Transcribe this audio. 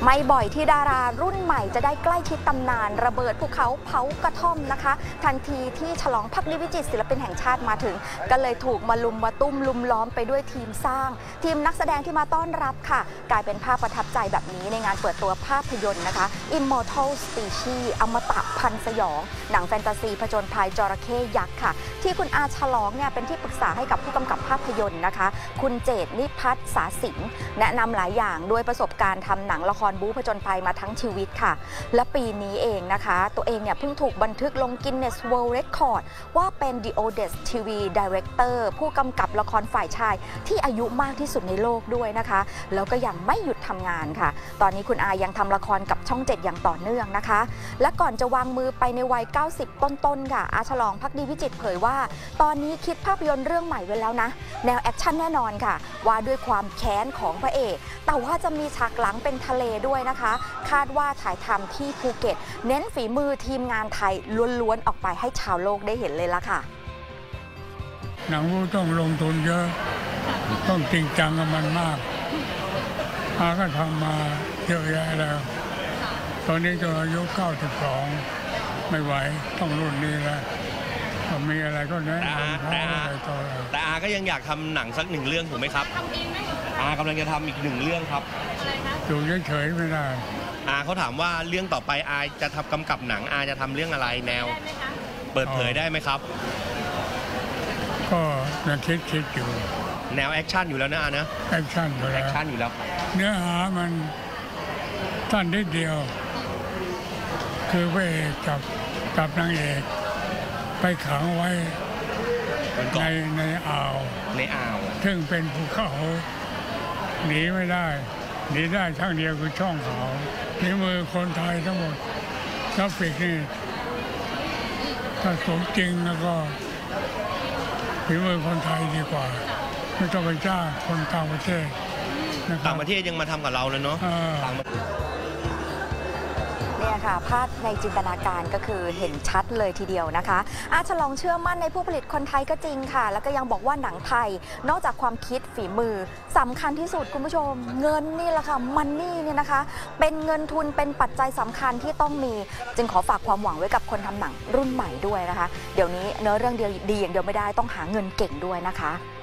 ไม่บ่อยที่ดารารุ่นใหม่จะได้ใกล้ชิดตำนานระเบิดภูเขาเผากระท่อมนะคะทันทีที่ฉลองพรรคดีวิจิตรศิลปินแห่งชาติมาถึงก็เลยถูกมาลุมมาตุ้มลุมล้อมไปด้วยทีมสร้างทีมนักแสดงที่มาต้อนรับค่ะกลายเป็นภาพประทับใจแบบนี้ในงานเปิดตัวภาพยนตร์นะคะ Immortal Species อมตะพันสยองหนังแฟนตาซีผจญภัยจระเข้ยักษ์ค่ะที่คุณอาฉลองเนี่ยเป็นที่ปรึกษาให้กับผู้กำกับภาพยนตร์นะคะคุณเจตนิพัฒน์สาสิงห์แนะนำหลายอย่างด้วยประสบการณ์ทำหนังละครบู๊ผจญภัยมาทั้งชีวิตค่ะและปีนี้เองนะคะตัวเองเนี่ยเพิ่งถูกบันทึกลง Guinness World Record ว่าเป็น The Oldest TV Director ผู้กำกับละครฝ่ายชายที่อายุมากที่สุดในโลกด้วยนะคะแล้วก็ยังไม่หยุดทำงานค่ะตอนนี้คุณอายังทำละครกับช่อง 7อย่างต่อเนื่องนะคะและก่อนจะวางมือไปในวัย90ต้นๆค่ะอาฉลองภักดีวิจิตรเผยว่าตอนนี้คิดภาพยนตร์เรื่องใหม่ไว้แล้วนะแนวแอคชั่นแน่นอนค่ะว่าด้วยความแค้นของพระเอกแต่ว่าจะมีฉากหลังเป็นทะเลด้วยนะคะคาดว่าถ่ายทำที่ภูเก็ตเน้นฝีมือทีมงานไทยล้วนๆออกไปให้ชาวโลกได้เห็นเลยละค่ะหนังต้องลงทุนเยอะต้องจริงจังกับมันมากอาก็ทำมาเยอะแยะแล้วตอนนี้จนอายุ92ไม่ไหวต้องรุ่นนี้แล้วมีอะไรก็แนะนำเขาอะไรต่อแต่อาก็ยังอยากทำหนังสักหนึ่งเรื่องถูกไหมครับอากำลังจะทำอีกหนึ่งเรื่องครับอยู่เฉยๆไม่ได้อาเขาถามว่าเรื่องต่อไปอาจะทำกำกับหนังอาจะทำเรื่องอะไรแนวเปิดเผยได้ไหมครับก็ยังคิดอยู่แนวแอคชั่นอยู่แล้วนะอานะแอคชั่นอยู่แล้วเนื้อหามันสั้นนิดเดียวคือพระเอกกับนางเอกไปขังไว้ในอ่าวซึ่งเป็นภูเขาหนีไม่ได้หนีได้ทางเดียวคือช่องเขาฝีมือคนไทยทั้งหมดกราฟิกนี่ถ้าสมจริงแล้วก็ฝีมือคนไทยดีกว่าไม่ต้องไปจ้างคนต่างประเทศต่างประเทศยังมาทำกับเราเลยเนาะเนี่ยค่ะภาพในจินตนาการก็คือเห็นชัดเลยทีเดียวนะคะอาฉลองเชื่อมั่นในผู้ผลิตคนไทยก็จริงค่ะแล้วก็ยังบอกว่าหนังไทยนอกจากความคิดฝีมือสำคัญที่สุดคุณผู้ชมเงินนี่แหละค่ะมันนี่เนี่ยนะคะเป็นเงินทุนเป็นปัจจัยสำคัญที่ต้องมีจึงขอฝากความหวังไว้กับคนทำหนังรุ่นใหม่ด้วยนะคะเดี๋ยวนี้เนื้อเรื่องเดียวดีอย่างเดียวไม่ได้ต้องหาเงินเก่งด้วยนะคะ